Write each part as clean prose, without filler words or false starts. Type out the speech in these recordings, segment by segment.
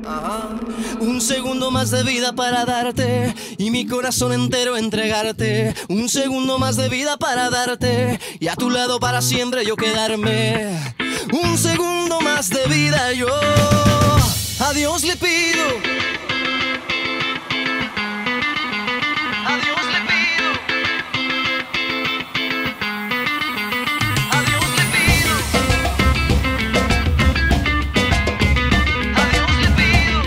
Un segundo más de vida para darte y mi corazón entero entregarte. Un segundo más de vida para darte y a tu lado para siempre yo quedarme. Un segundo más de vida yo a Dios le pido. A Dios le pido. A Dios le pido. A Dios le pido.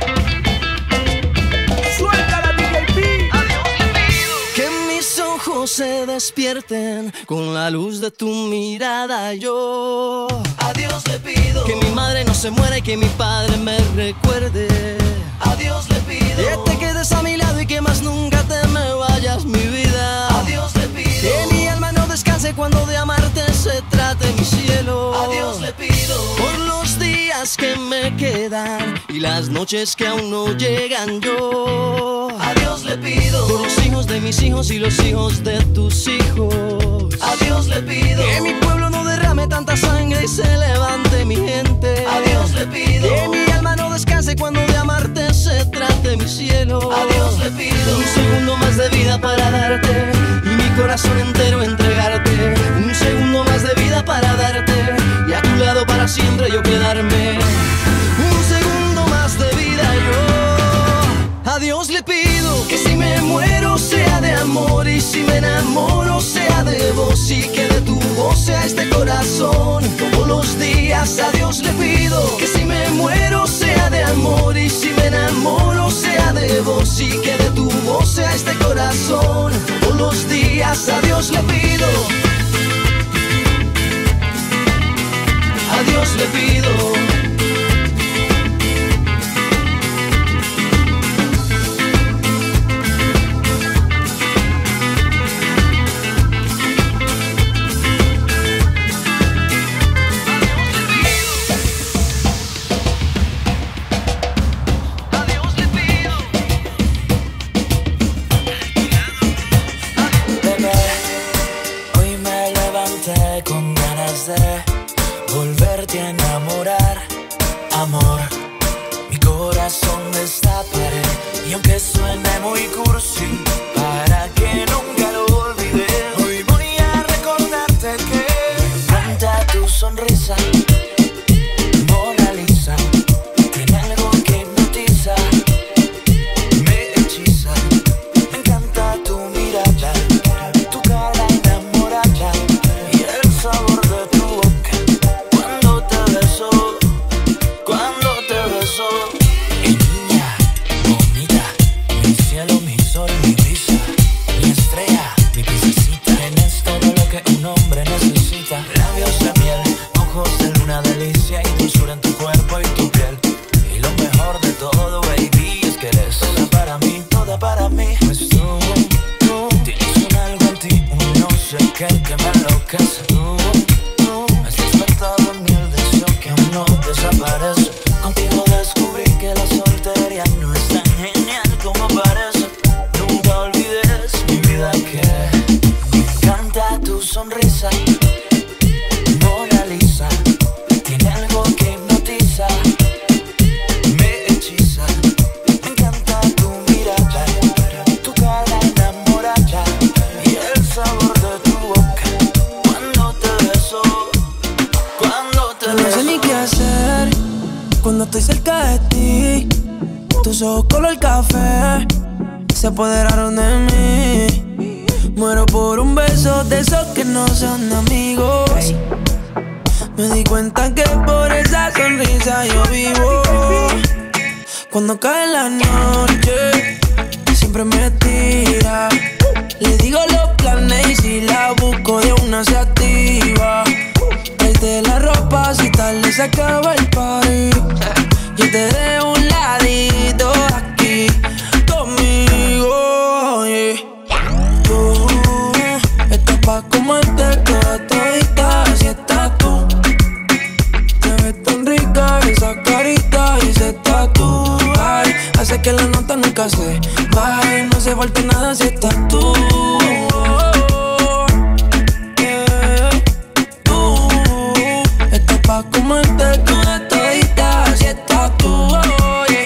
Suéltala, DJ P. A Dios le pido. Que mis ojos se despierten con la luz de tu mirada yo. A Dios le pido. Que mi madre no se muera y que mi padre me recuerde. A Dios le pido. Que te quedes a mi lado y que más nunca te me vayas, mi vida. A Dios le pido. Que mi alma no descanse cuando de amarte se trate, mi cielo. A Dios le pido. Por los días que me quedan y las noches que aún no llegan yo. A Dios le pido. Por los hijos de mis hijos y los hijos de tus hijos. A Dios le pido. Que mi pueblo no derrame tanta sangre y se levante mi gente. A Dios le pido. Que mi alma no descanse cuando de amarte se trate, mi cielo. A Dios le pido. Un segundo más de vida para darte y mi corazón entero entregarte. Un segundo más de vida para darte y a tu lado para siempre yo quedarme. Un segundo más de vida yo a Dios le pido. Que si me muero sea de amor y si me enamoro sea de vos y que de tu voz sea este corazón. Todos los días a Dios le pido. Que si me muero sea de amor y si me enamoro sea de vos y que de tu voz sea este corazón. Todos los días a Dios le pido. A Dios le pido. Volverte a enamorar, amor. Mi corazón destaparé y aunque suene muy cursi, para que nunca lo olvide, hoy voy a recordarte que me encanta tu sonrisa, Mona Lisa. Tiene algo que hipnotiza, me hechiza. Me encanta tu mirada, tu cara enamorada y el sabor de tu boca cuando te beso, cuando te beso. Y niña bonita, mi cielo, mi sol, mi brisa, mi estrella, mi princesita. Tienes todo lo que un hombre necesita. Labios de miel, ojos de luna, delicia y dulzura en tu cuerpo y tu piel. Y lo mejor de todo, baby, es que eres toda para mí, toda para mí. Pues tú tienes un algo en ti, un no sé qué que me enloquece. Tú has despertado en mí el deseo que aún no desaparece. Contigo descubrí que la soltería no es tan genial como parece. Nunca olvides, mi vida, que me encanta tu sonrisa, Mona Lisa. Tiene algo que hipnotiza, me hechiza. Me encanta tu mirada, tu cara enamorada y el sabor de tu boca cuando te beso, cuando te beso. No sé ni qué hacer cuando estoy cerca de ti. Tus ojos color café se apoderaron de mí. Muero por un beso de esos que no son amigos. Me di cuenta que por esa sonrisa yo vivo. Cuando cae la noche siempre me tira. Le digo los planes y si la busco de una se activa. Tráete la ropa si tarde se acaba el party. Yo te dejo un ladito aquí conmigo, yeah. Tú estás pa' comerte toda todita si estás tú. Te ves tan rica esa carita y ese tatu, ay, hace que la nota nunca se baje. No hace falta nada si estás tú. Tú estás pa' comerte toda todita si estás tú, oh, yeah.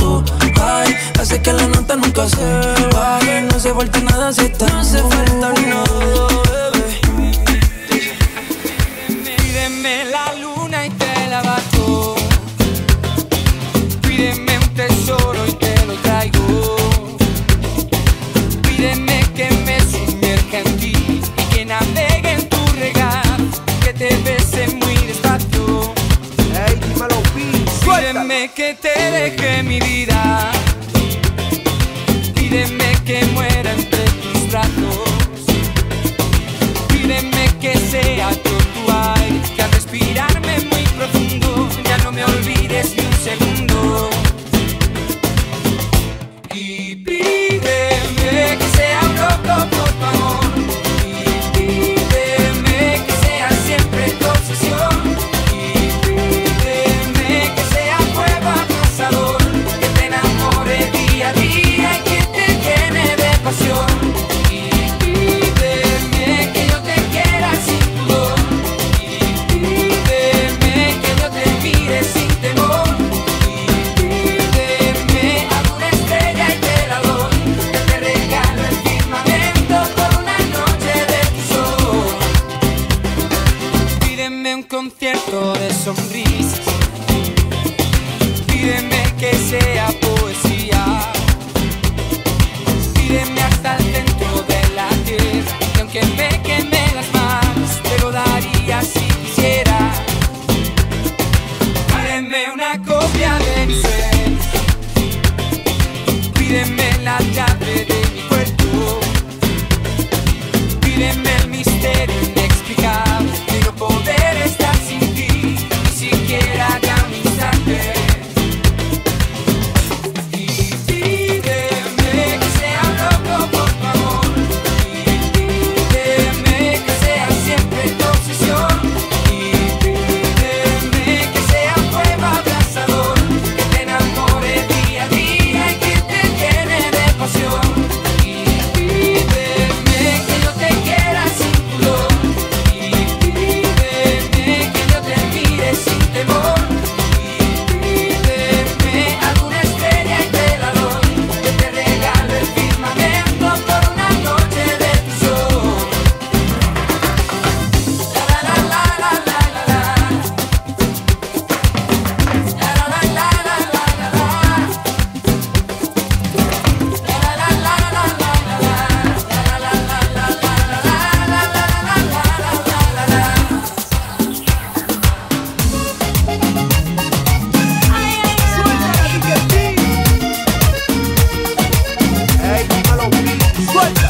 tú, ay, hace que la nota nunca se baje. No hace falta nada si estás tú. No hace falta nada, bebé. Pídeme la luna y te la bajo. Pídeme un tesoro y te lo traigo. Pídeme que me sumerja en ti y que navegue en tu regazo, que te bese muy despacio. Ey, dímelo, pídeme que te deje mi vida. Pídeme que muera entre tus brazos. Pídeme que sea yo tu aire, que al respirarme muy profundo ya no me olvides ni un segundo. Y pídeme que sea un loco por tu amor. Y pídeme que sea siempre tu obsesión. Y pídeme que sea fuego abrasador, que te enamore día a día y que te llene de pasión. Y pídeme que yo te quiera sin pudor. Y pídeme que yo te mire sin temor. Y pídeme alguna estrella y te la doy, que te regalo el firmamento por una noche de tu sol. Pídeme un concierto de sonrisas. Pídeme que sea poesía. Pídeme hasta el centro de la tierra, y aunque me queme las manos, te lo daría si quisiera. Pídeme una copia de mi ser. Pídeme la llave de mi cuerpo. Pídeme el misterio inexplicable de no poder estar sin ti, ni siquiera ya un instante. Y pídeme que sea loco por tu amor. Y pídeme que sea siempre tu obsesión. Y pídeme que sea fuego abrasador, que te enamore día a día y que te llene de pasión. Y pídeme que yo te quiera sin pudor. Y pídeme que yo te mire sin temor. Y pídeme alguna estrella y te la doy, que te regalo el firmamento por una noche de tu sol. La la la la la la la. La la la la la la la la. La la la la la la la. La la la la la la Ey, dímelo, suelta.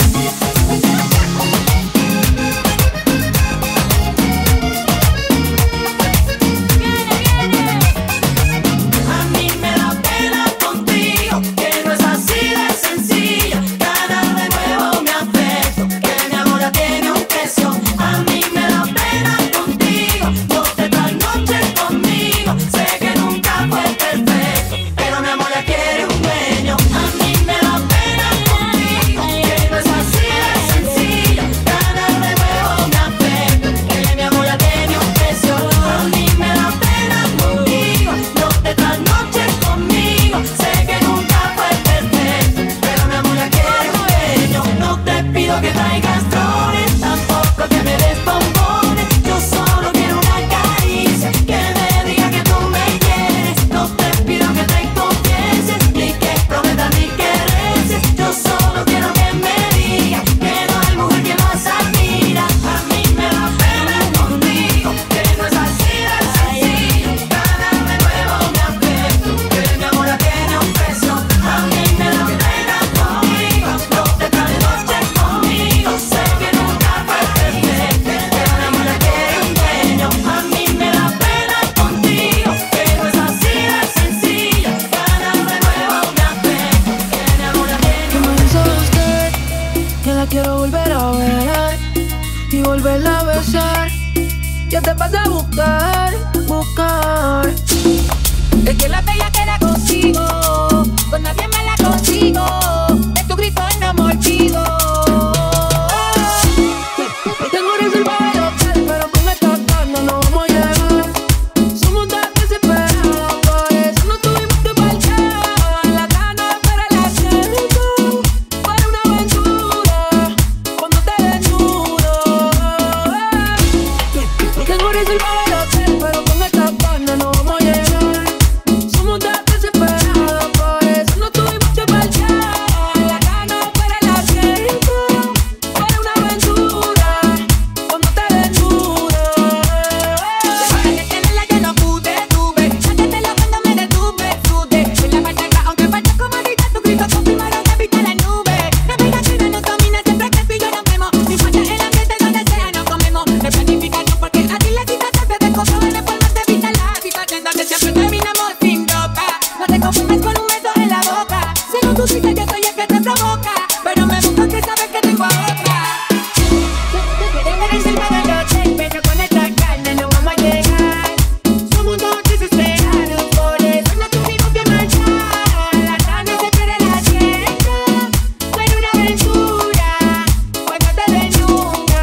A mí me da pena contigo, que no es así de sencillo. Ganar de nuevo mi afecto, que mi amor ya tiene un precio. A mí me da pena contigo, no te trasnoches conmigo. Sé que nunca fue perfecto, pero mi amor ya quiere un dueño. A mí me da pena contigo, que no es así de sencillo. Ganar de nuevo mi afecto, que mi amor ya tiene un precio. A mí me da pena contigo, no te trasnoches conmigo. Sé que nunca fue perfecto, pero mi amor ya quiere un dueño. No te pido que traigas flores, tampoco que me des bombones. Yo solo quiero una caricia, que me diga que tú me quieres. No te pido que te confieses, ni que prometas ni que reces. Yo solo quiero que me digas que no hay mujer que más admira. A mí me da pena contigo, que no es así de sencillo. Ganar de nuevo mi afecto, que mi amor ya tiene un precio. A mí me da pena contigo, no te trasnoches conmigo. Sé que nunca fue perfecto, pero mi amor ya quiere un dueño. A mí me da pena contigo, que no es así de sencillo. Ganar de nuevo mi afecto, que mi amor ya tiene ¿Qué un me hizo usted? Que la quiero volver a ver y volverla a besar. Ya te vas a buscar, buscar. Es que la bella queda contigo, con nadie más la consigo. De tu grito enamorado. Tengo reservado el hotel, pero con esta carne no vamos a llegar. Somos tan desesperados, por eso no tuvimos que partir. tú dices yo soy el que te provoca, pero me gusta que sabes que tengo a otra. Tengo encima de los hotel, pero con esta carne no vamos a llegar. Somos dos desesperados, por eso no tuvimos que marchar. La carne se pierde la siesta, fue una aventura cuando te desnuda.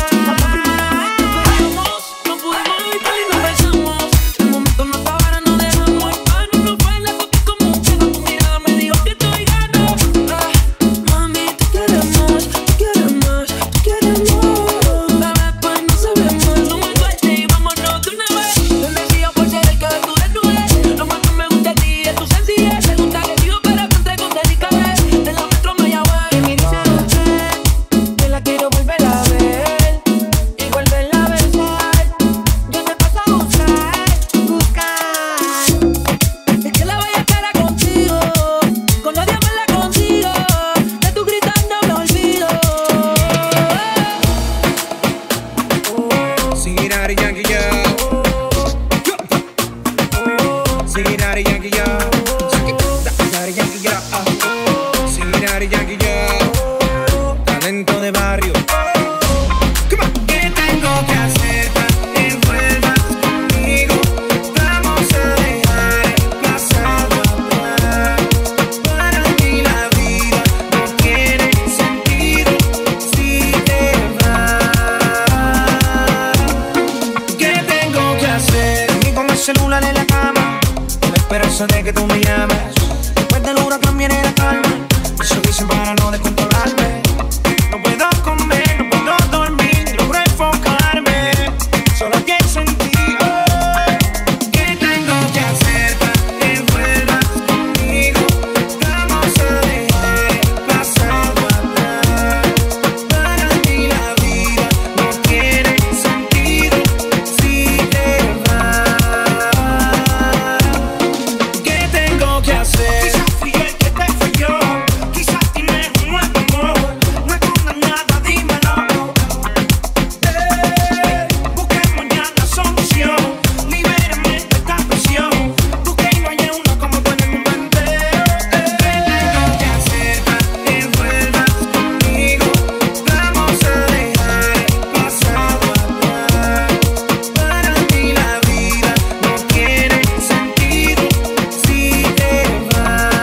No pudimos evitar y nos besamos. El momento no está ahora, no dejamos. Mano, no fue la toqué como un perro. Tu mirada me dijo que estoy ganando. Mami, tú quieres más, tú quieres más, tú quieres más. Bebé, pues no sabemos. Somos suerte y vámonos de una vez. Bendecido por ser el que tú desnudes. Lo más que me gusta de ti es tu sencillez. Me gusta que digo, pero que entre con delicadez. De la metro Mayagüez. Que me dice usted que la quiero volver a ver y volverla a besar. Yo te paso a buscar. Es que la bella cara contigo, con nadie me la consigo. De tu gritando me olvido. Sing it out, Yankee, yo. Sing it out, Yankee, yo. Sing it out, Yankee, yo. Sing it out, Yankee, yo. Talento de barrio. Come on. ¿Qué tengo que hacer para que vuelvas conmigo? Vamos a dejar el pasado atrás. Para mí la vida no tiene sentido si te vas. ¿Qué tengo que hacer? Dormí con el celular en la cama, con la esperanza de que tú me llames. Después del huracán viene la calma. Eso dicen para no descontrolarme. No puedo comer, no puedo dormir, no logro enfocarme. Solo pienso en ti. ¿Qué tengo que hacer para que vuelvas conmigo? Vamos a dejar el pasado atrás. Para mí la vida no tiene sentido si te vas. ¿Qué tengo que hacer? Quizás fui el que te falló. Quizás tienes un nuevo amor. No escondas nada, dímelo. Busquemos ya la solución. Libérame de esta presión. Busqué y no hay una como tú en mi mente. ¿Qué tengo que hacer para que vuelvas conmigo? Vamos a dejar el pasado atrás. Para mí la vida no tiene sentido si te vas.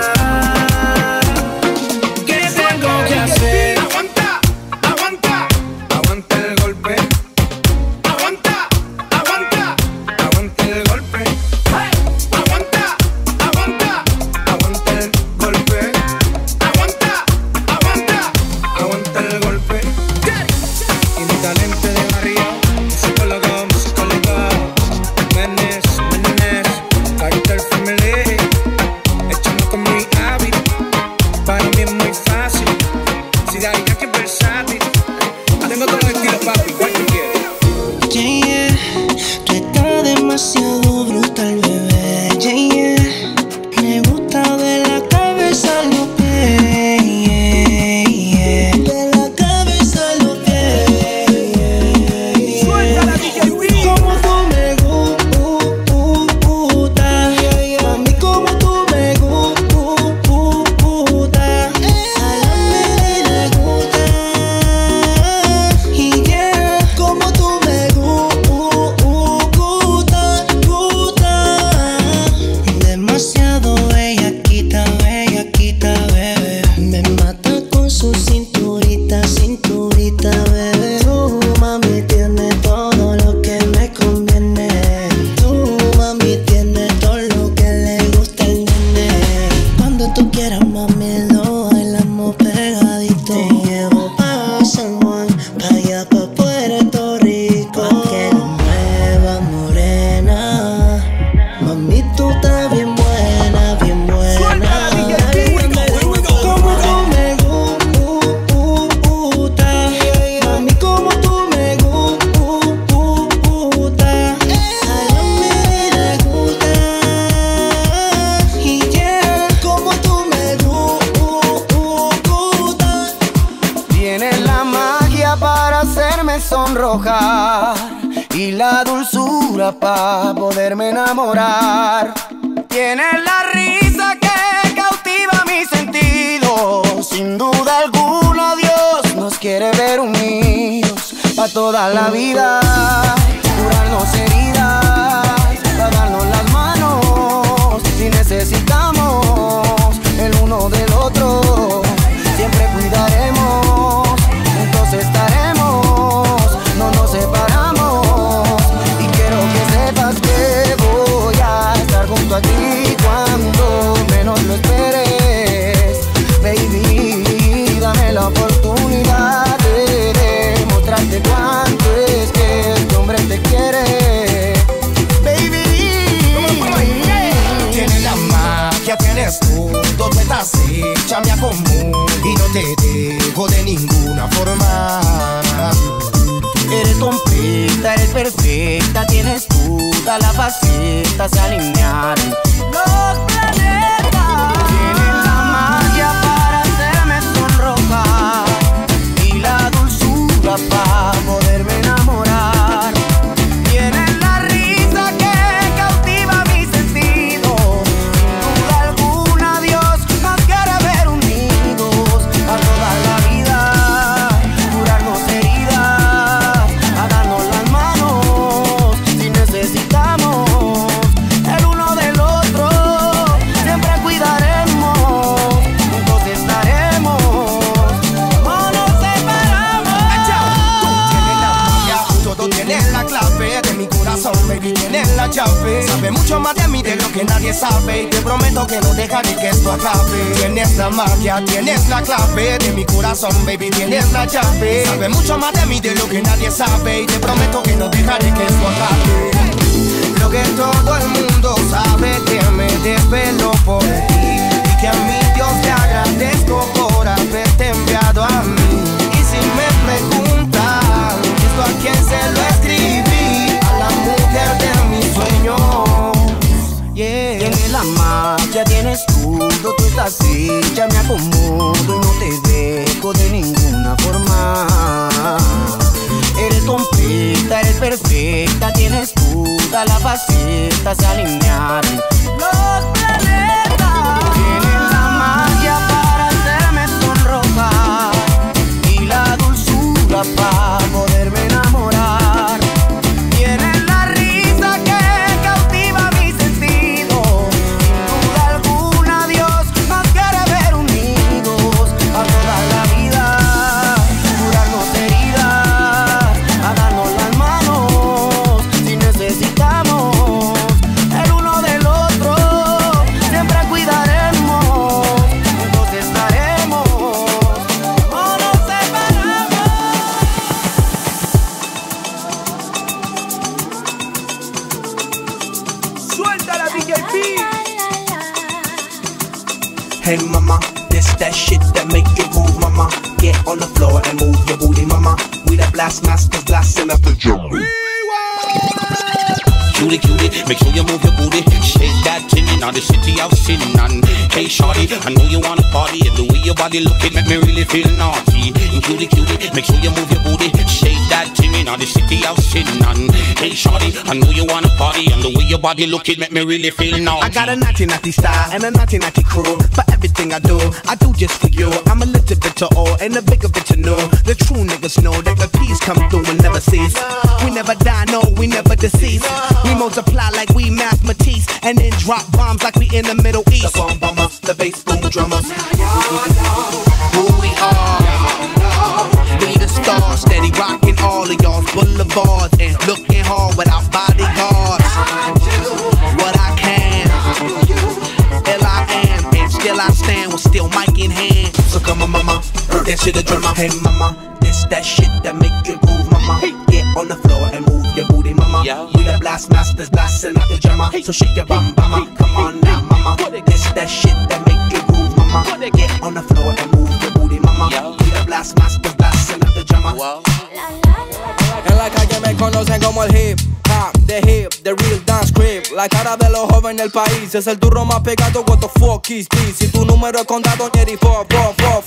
¿Qué tengo que hacer? Aguanta, aguanta, aguanta el golpe. Aguanta, aguanta, aguanta el golpe. Aguanta, aguanta, aguanta el golpe. Aguanta, aguanta, aguanta el golpe. Y mi talento de barrio, psicólogo, Menes, Carter Family. Echamos con mi hábito, para mí es muy fácil. Si da ya que es versátil, tengo todos los estilos, papi, ¿cuál tú quieres? Yeah, tú estás demasiado brutal, bebé. Yeah, me gusta de la cabeza a los pies. Yeah, de la cabeza a los pies. Suéltala, DJ Wee. Como tú me gustas, mami, como tú me gustas. A la me gusta. Y yeah, como tú me gustas. Demasiado bellaquita, bellaquita, bebé. Me mata con su cinturita, cinturita, bebé. Tú, mami, tienes todo lo que me conviene. Tú, mami, tienes todo lo que le gusta al nene. Cuando tú quieras, mami, lo bailamos pegadito. Te llevo pa' San Juan, pa' allá pa' Puerto Rico. Pa' que lo muevas, morena. Mami, tú estás bien buena, bien buena. Suéltala, DJ Wee. Como tú me gustas, mami, como tú me gustas. A la me gusta. Y yeah, como tú me gustas. Tienes la magia para hacerme sonrojar y la dulzura para poderme enamorar. Tienes la risa que cautiva mi sentir toda la vida, curarnos heridas, para darnos las manos, si necesitamos el uno del otro, siempre cuidaremos, juntos estaremos, no nos separamos, y quiero que sepas que voy a estar junto a ti cuando menos lo esperes, baby, dame la oportunidad de demostrarte cuánto es que este hombre te quiere, baby. Tienes la magia, tienes tú, todo estás hecha, me acomodo y no te dejo de ninguna forma. Eres completa, eres perfecta, tienes todas las facetas, se alinearon los planetas. Tienes la magia para hacerme sonrojar y la dulzura para poderme enamorar. Tienes la risa que cautiva mis sentidos. Sin duda alguna Dios nos quiere ver unidos a toda la vida, curarnos heridas, a darnos las manos si necesitamos el uno del otro, siempre cuidaremos, juntos estaremos, no nos separamos. Todo tienes la clave de mi corazón, baby, tienes la llave. Sabe mucho más de mí de lo que nadie sabe, y te prometo que no dejaré que esto acabe. Tienes la magia, tienes la clave de mi corazón, baby, tienes la llave. Sabe mucho más de mí de lo que nadie sabe, y te prometo que no dejaré que esto acabe. Lo que todo el mundo sabe, que me desvelo por ti, y que a mi Dios le agradezco por haberte enviado a mí. Y si me preguntan esto a quién se lo escribí, a la mujer de mis sueños. Yeah. Tienes la magia, tienes todo, tú estás hecha, me acomodo y no te dejo de ninguna forma. Eres completa, eres perfecta, tienes todas las facetas, se alinearon los planetas. Tienes la magia para hacerme sonrojar y la dulzura para poderme enamorar. Tienes la risa que cautiva mis sentidos. Sin duda alguna Dios nos quiere ver unidos a toda la vida, curarnos heridas, a darnos las manos si necesitamos el uno del otro, siempre cuidaremos, juntos estaremos, no nos separamos. Suelta la DJ B. Hey mama, this that shit that make you move, mama. Get on the floor and move your booty, mama. We the blast masters blasting up the drum. Cutie, cutie, make sure you move your booty. Shake that thing in the city of sin. And hey shorty, I know you wanna party, and the way your body looking make me really feel naughty. And cutie, cutie, make sure you move your booty. Shake that thing in the city of sin. And hey shorty, I know you wanna party, and the way your body looking make me really feel naughty. I got a naughty naughty style and a naughty naughty crew. For everything I do just for you. I'm a little bit to all and a bigger bit to know. The true niggas know that the peace come through and never cease. We never die, no, we never decease. We multiply like we mathematics, and then drop bombs like we in the Middle East. The bomb bomber, the bass boom drummer. Who we are? We the stars, steady rocking all of y'all's boulevards and looking hard without bodyguards. What I can, L.I.am, and still I stand with still mic in hand. So come on, mama, dance to the drummer. Hey, mama, this that shit that make you move, mama. Get on the floor and move your booty, mama. We the blast masters blasting out the drummer. So shake your bum, mama. Come on now, mama. This that shit that make you move, mama. Get on the floor and move your booty, mama. We the blast masters blasting out the drummer. En la calle me conocen como el hip hop, the real dance crib. La cara de los jóvenes del país es el turro más pegado. What the fuck is this? Si tu número es contado, Jerry 444.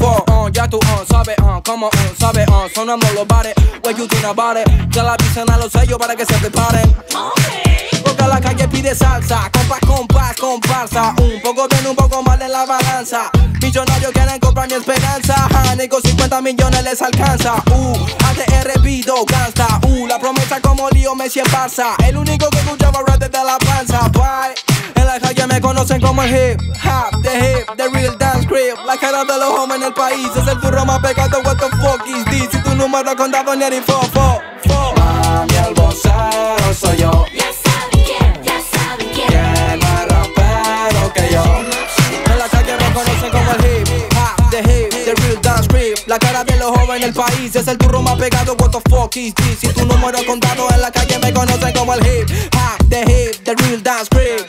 ya tú sabes, como sabes, sonando los bares. What you think about it? Ya la avisan a los sellos para que se preparen. Porque la calle pide salsa, comparsa. Un poco bien, un poco mal en la balanza. Millonarios quieren comprar mi esperanza. Nico 50 millones les alcanza. ATR Vido, gangsta. La promesa como Lío Messi en Barça. El único que escuchaba rap desde la panza. Bye. En la calle me conocen como el hip hop, the real dance crib. La cara de los hombres en el país es el turro más pegado. What the fuck is this? Si tu número contado ni el fo. Mami, el vocero soy yo. Ya saben quién. ¿Quién más rapero que yo? En la calle me conocen como el hip hop, the real dance crib. La cara de los jóvenes en el país es el turro más pegado. What the fuck is this? Si tu número contado en la calle me conocen como el hip hop, the real dance crib.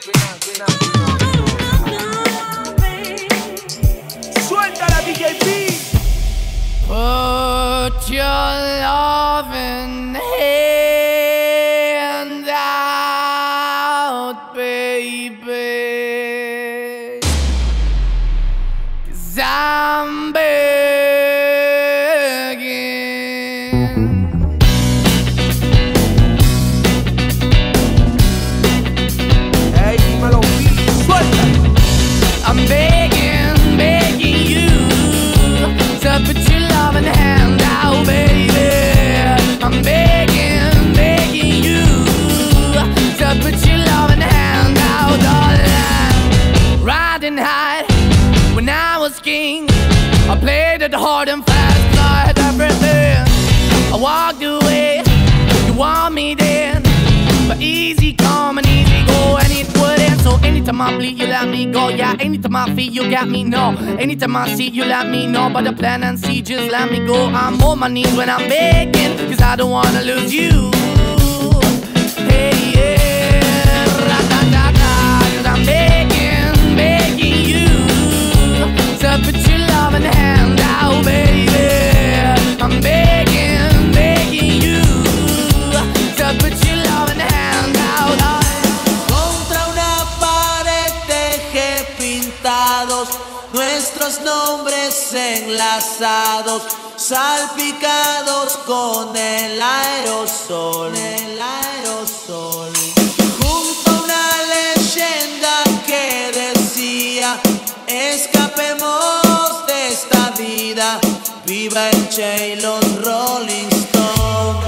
Suéltala, DJ P. Put your loving hand out, baby, 'cause I'm begging. Hey, dímelo, P. Suéltala. I'm begging you to put your loving hand out, baby. I'm begging you to put your loving hand out, darling. Riding high when I was king, I played it hard and fast, I had everything. I walked away, you want me then, but easy come and easy go, and it wouldn't. So anytime I bleed, you let me go. Yeah, anytime I feel, you got me, no. Anytime I see, you let me know. But the plan and see, just let me go. I'm on my knees when I'm begging, 'cause I don't wanna lose you. Hey, yeah, ra-da-da-da. 'Cause I'm begging you to put your loving hand out, baby. I'm begging you to put your loving hand out. Contra una pared dejé pintados nuestros nombres enlazados, salpicados con el aerosol, junto a una leyenda que decía: escapemos de esta vida, viva el Che y los Rolling Stones.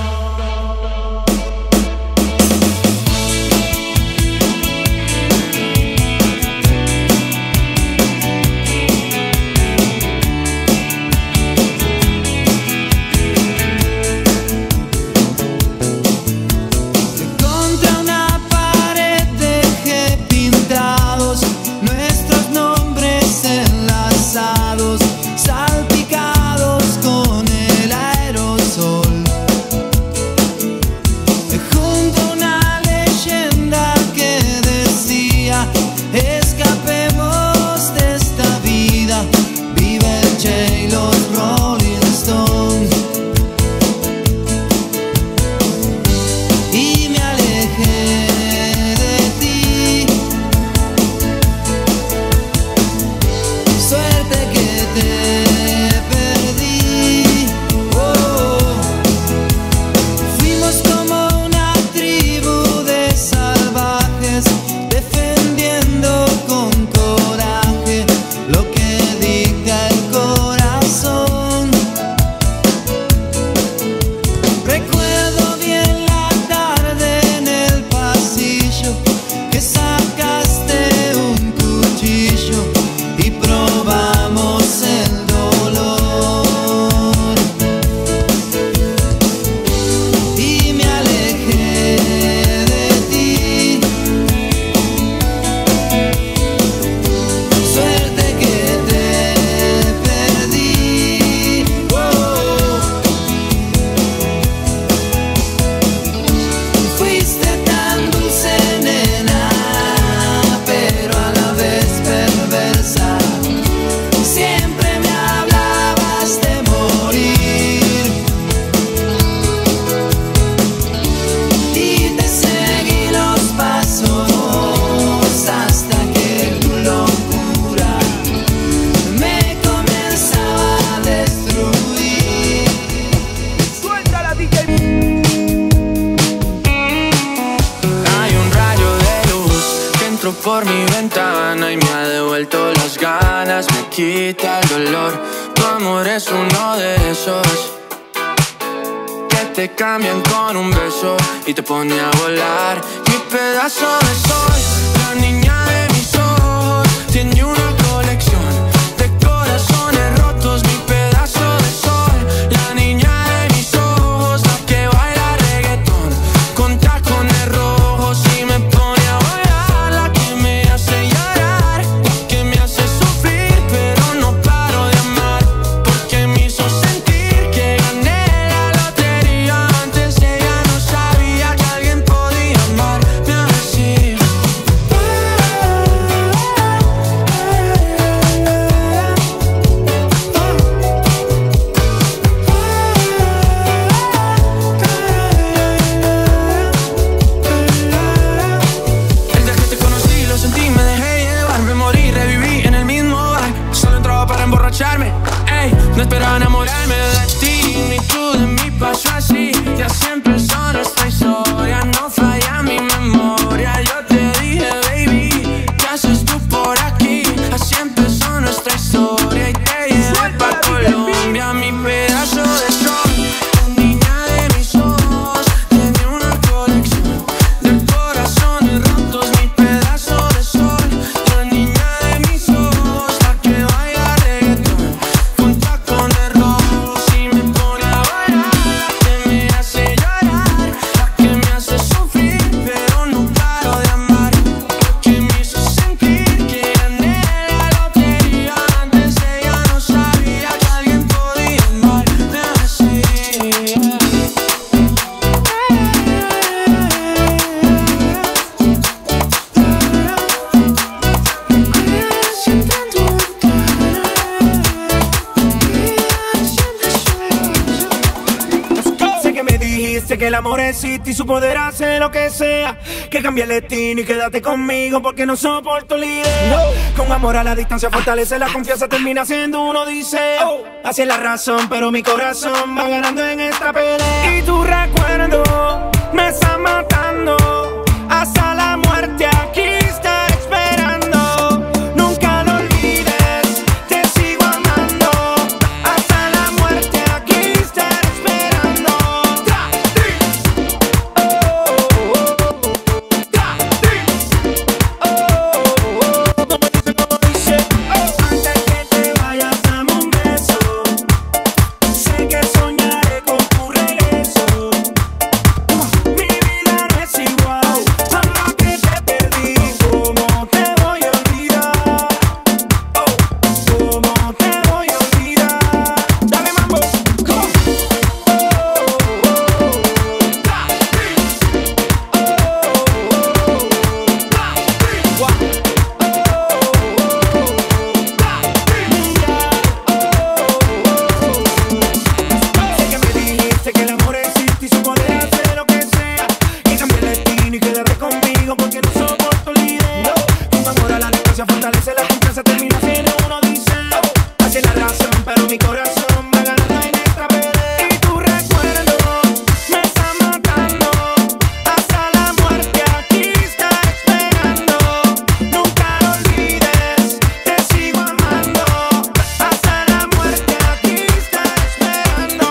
Contra una pared dejé pintados nuestros nombres enlazados, salpicados con el aerosol. por mi ventana y me ha devuelto las ganas, me quita el dolor. Tu amor es uno de esos que te cambian con un beso y te pone a volar. Mi pedazo de sol, la niña de mis ojos, tiene una colección de corazones rotos. Mi pedazo de sol, la niña de mis ojos, la que baila reggaetón con tacones rojos y me pone a bailar. La que me hace llorar, la que me hace sufrir, pero no paro de amar, porque me hizo sentir que gané la lotería. Antes ella no sabía que alguien podía amarme así. El día que te conocí lo sentí, me dejé llevar, me morí, reviví en el mismo bar. Solo entraba para emborracharme, ey, no esperaba enamorarme de ti, ni tú de mí pasó así. Ya siempre empezó nuestra historia, no falla mi memoria. Yo te dije, baby, ¿qué haces tú por aquí? Así empezó nuestra historia y te llevé pa' Colombia. Mi pedazo de sol, la niña de mis ojos, tiene una colección de corazones rotos. Mi pedazo de sol, la niña de mis ojos, la que baila reggaetón con tacones rojos y me pone a bailar. La que me hace llorar, la que me hace sufrir, pero no paro de amar, porque me hizo sentir que gané la lotería. Antes ella no sabía que alguien podía amarme así. Sé que me dijiste que el amor existe y su poder hace lo que sea, que cambie el destino y quédate conmigo porque no soporto la idea. Con amor a la distancia fortalece la confianza, termina siendo uno dice. Así es la razón, pero mi corazón va ganando en esta pelea. Y tu recuerdo me está matando, hasta la muerte aquí está esperando. Nunca lo olvides, te sigo amando, hasta la muerte aquí está esperando. Antes que te vayas dame un beso, sé que soñaré con tu regreso. Mi vida no es igual, ahora que te perdí, ¿cómo te voy a olvidar? ¿Cómo te voy a olvidar? Dale mambo. Sé que me dijiste que el amor existe y su poder hace lo que sea, que cambie el destino y quédate conmigo porque no soporto la idea. Con amor a la distancia fortalece la confianza, termina siendo uno dice. Así es la razón, pero mi corazón va ganando en esta pelea. Y tu recuerdo me está matando, hasta la muerte aquí está esperando. Nunca lo olvides, te sigo amando, hasta la muerte aquí está esperando.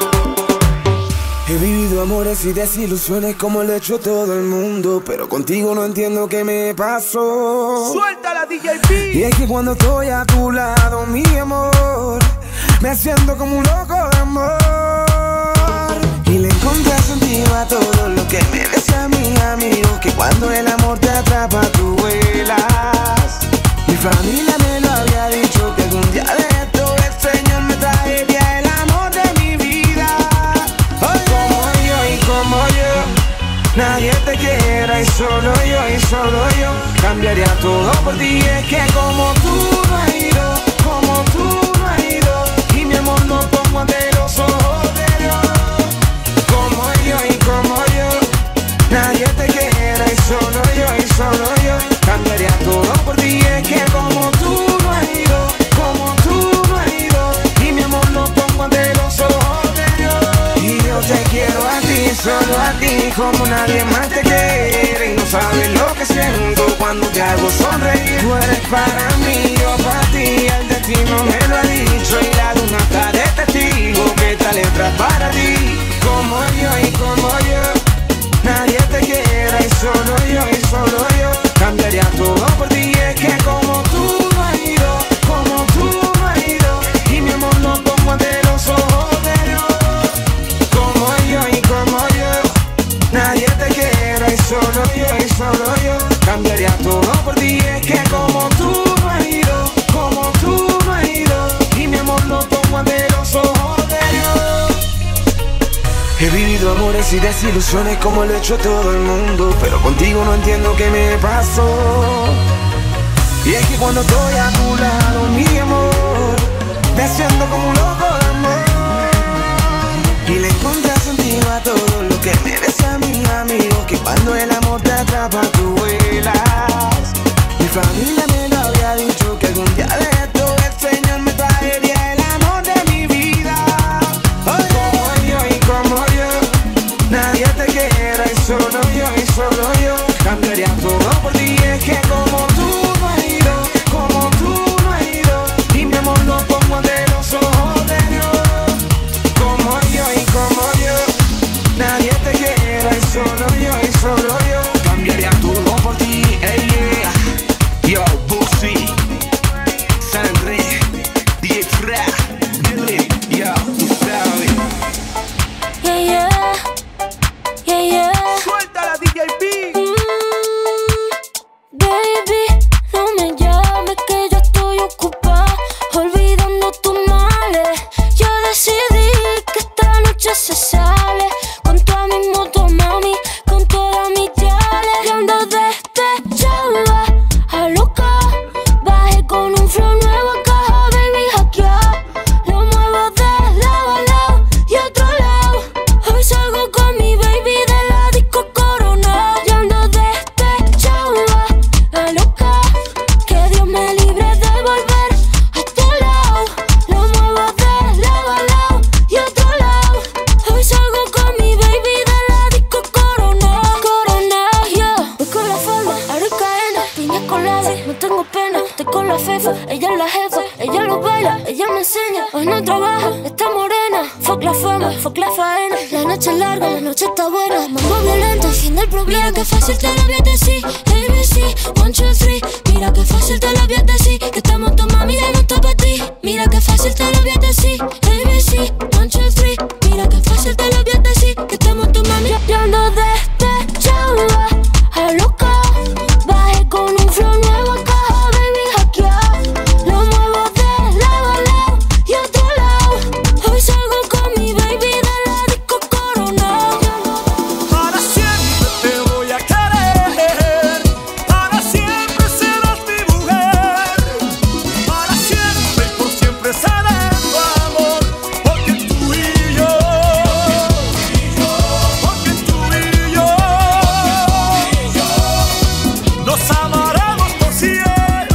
He vivido amores y desilusiones como lo ha hecho todo el mundo, pero contigo no entiendo qué me pasó. Suéltala, DJ P. Y es que cuando estoy a tu lado, mi amor, me siento como un loco de amor. Y le encontré sentido a todo lo que me decía mi amigo, que cuando el amor te atrapa tú vuelas. Mi familia me lo había dicho, que algún día de esto el Señor me traería el amor de mi vida. Como yo y como yo, nadie te quiera y solo yo cambiaría todo por ti. Es que como tú no has ido, como tú no has ido, y mi amor no pongo ante los ojos de Dios. Como yo, nadie te quiera y solo yo cambiaría todo por ti. Es que como tú no has ido, como tú no has ido, y mi amor no pongo ante los ojos de Dios. Y yo te quiero a ti, solo a ti, como nadie más te quiere. no sabes lo que siento cuando te hago sonreír. Tú eres para mí, yo para ti, el destino me lo ha dicho y la luna está de testigo que esta letra es para ti. Como yo y como yo, nadie te quiera y solo yo cambiaría todo por ti. Es que como tú no has ido, como tú no has ido, y mi amor lo pongo ante los ojos de Dios. Como yo y como yo, nadie te quiera y solo yo cambiaría todo por ti. Es que como tú no has ido, como tú no has ido, y mi amor lo pongo ante los ojos de Dios. He vivido amores y desilusiones como lo ha hecho todo el mundo, pero contigo no entiendo qué me pasó. Y es que cuando estoy a tu lado, mi amor, me siento como un loco de amor. Y le encontré sentido a todo lo que me decían mis amigos, que cuando el amor te atrapa tú vuelas. Mi familia me lo había dicho, que algún día de esto el Señor me traería el amor de mi vida. Como yo y como yo, nadie te quiera y solo yo cambiaría todo por ti. Es que como tú no has ido, como tú no has ido, y mi amor lo pongo ante los ojos de Dios. Como yo y como yo, nadie te quiera y solo yo cambiaría todo por ti. Hey, yeah. Yo, Bussy, San Andrés, DJ Fra, Billy, yo, tú sabes. Yeah, yeah, yeah, yeah. Suéltala, DJ B. Baby, no me llames que yo estoy ocupada, olvidando tus males. Yo decidí que esta noche se sale con toda mi moto, mami, con todas mis yales. Y ando despechada, a loca, bajé con un flow nuevo a caja, baby, hackeado. Lo muevo de lado a lado y otro lado. Hoy salgo con mi baby de la disco Corona. Y ando despechada, a loca, que Dios me libre de volver a tu lado. Lo muevo de lado a lado y otro lado. Hoy salgo con mi baby de la disco Corona. Corona, yeah. Voy con la forma, aricaena, piña colada, no tengo pena. Estoy con la fefa, ella es la jefa, ella lo baila, ella me enseña. Hoy no trabaja, está morena. Fuck la fama, fuck la faena. La noche es larga, la noche está buena. Mambo violento, el fin del problema. Mira que fácil te lo voy a decir, ABC, 1, 2, 3. Mira que fácil te lo voy a decir, que estamos tu mami ya no está para ti. Mira que fácil te lo voy a decir, ABC, 1, 2, 3. Mira que fácil te lo voy a decir, que estamos tu mami. Yo ando despechada, a loca, bajé con un flow nuevo a caja, baby, hackeado. Lo muevo de lado a lado y otro lado. Hoy salgo con mi baby de la disco Corona. Para siempre te voy a querer, para siempre serás mi mujer, para siempre y por siempre seré tu amor, porque tú y yo, porque tú y yo, nos amaremos por siempre.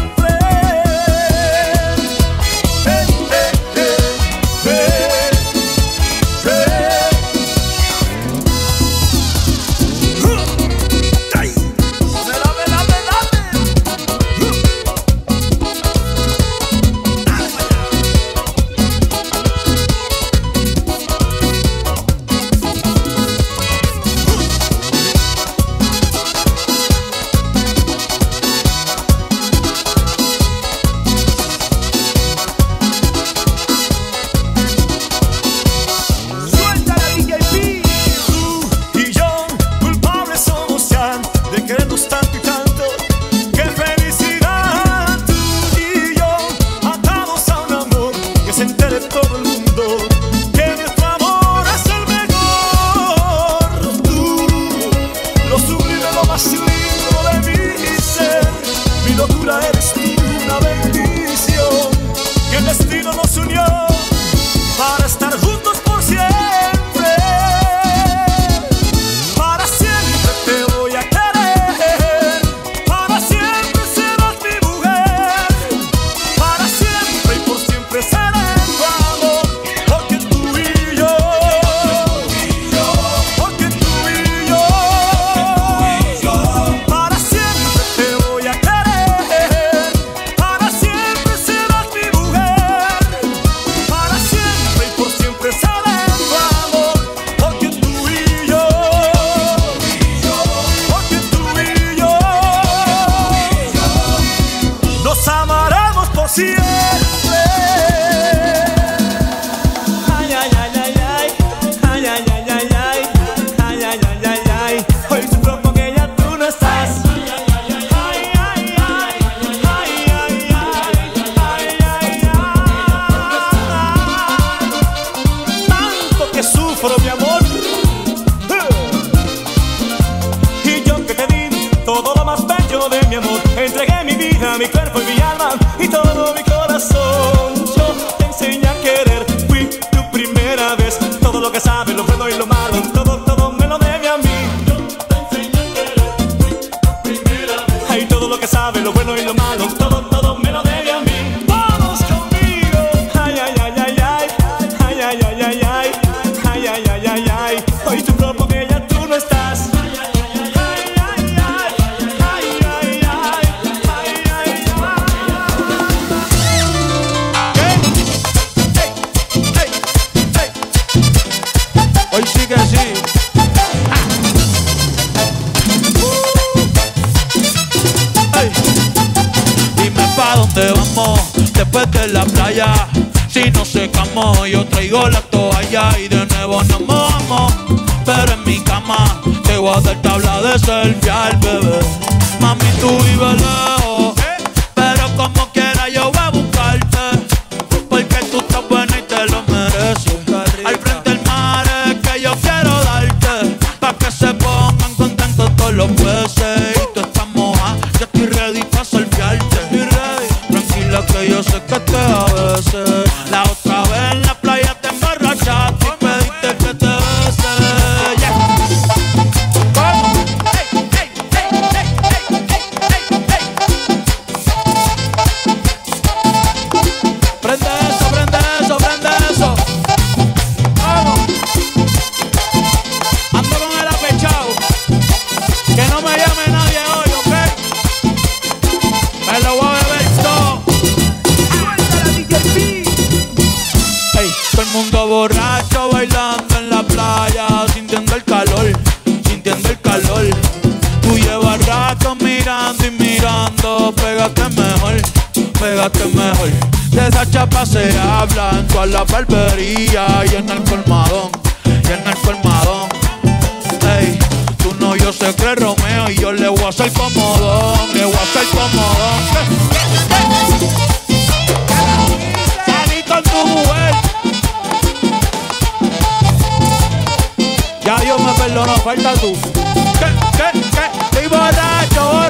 Suéltala, DJ B. Tú y yo, culpables somos ya de querernos tanto y tanto. ¡Qué felicidad! Tú y yo, atados a un amor que se entere todo el mundo, que nuestro amor es el mejor. Tú, lo sublime, lo más lindo de mi ser, mi locura eres tú, una bendición, que el destino nos unió para estar juntos por siempre. Para siempre te voy a querer, para siempre serás mi mujer, para siempre y por siempre seré tu amor. mi cuerpo y mi alma y todo mi corazón. Yo te enseñé a querer, fui tu primera vez. Todo lo que sabes, lo bueno y lo malo, todo me lo debe a mí. Yo te enseñé a querer, fui tu primera vez. Ay, todo lo que sabes, lo bueno y lo malo, todo me lo debe a mí. Vamos conmigo. Ay, ay, ay, ay, ay, ay, ay, ay, ay, ay, ay, ay, ay, ay, ay. Hoy tu propio que ya tú no estás. Hoy sí que sí. Hey. Dime pa' dónde vamos después de la playa. Si no secamos, yo traigo la toalla y de nuevo nos mojamos. Pero en mi cama te voy a dar tabla de selfie al bebé. Mami, tú vives lejos, pero como quiera yo voy a buscarte. Porque tú estás buena y te lo mereces. Al frente del mar es que yo quiero darte, pa' que se pongan contentos todos los peces. Y tú estás moja, yo estoy ready pa' selfiearte. Tranquila que yo sé que te a veces. La otra vez en la playa te emborrachaste y pediste que te bese. Yeah. ¿Cómo? Hey, hey, hey, hey, hey, hey, hey, hey. Prende eso, prende eso, prende eso. Vamos. Ando con el apechado. Que no me llame nadie hoy, ¿ok? Me lo voy a beber todo. Hey, todo el mundo borracho bailando en la playa, sintiendo el calor, sintiendo el calor. Tú llevas rato mirando y mirando, pégate mejor, pégate mejor. De esa chapa se habla en toda la barbería y en el colmadón, y en el colmadón. Ey, tú no, yo sé que es Romeo y yo le voy a hacer comodón, le voy a hacer comodón. Salí con tu mujer. Ya Dios me perdonó, falta tú. ¿Qué? Estoy borracho,